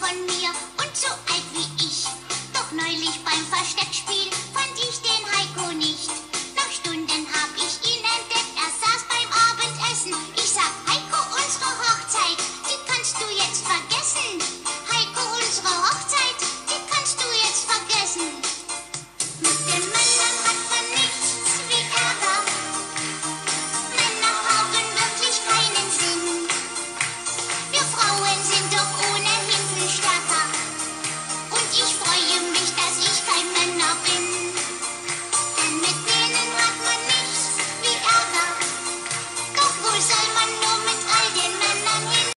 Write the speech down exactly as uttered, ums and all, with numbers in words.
von mir und so alt wie ich. Doch neulich beim Versteckspiel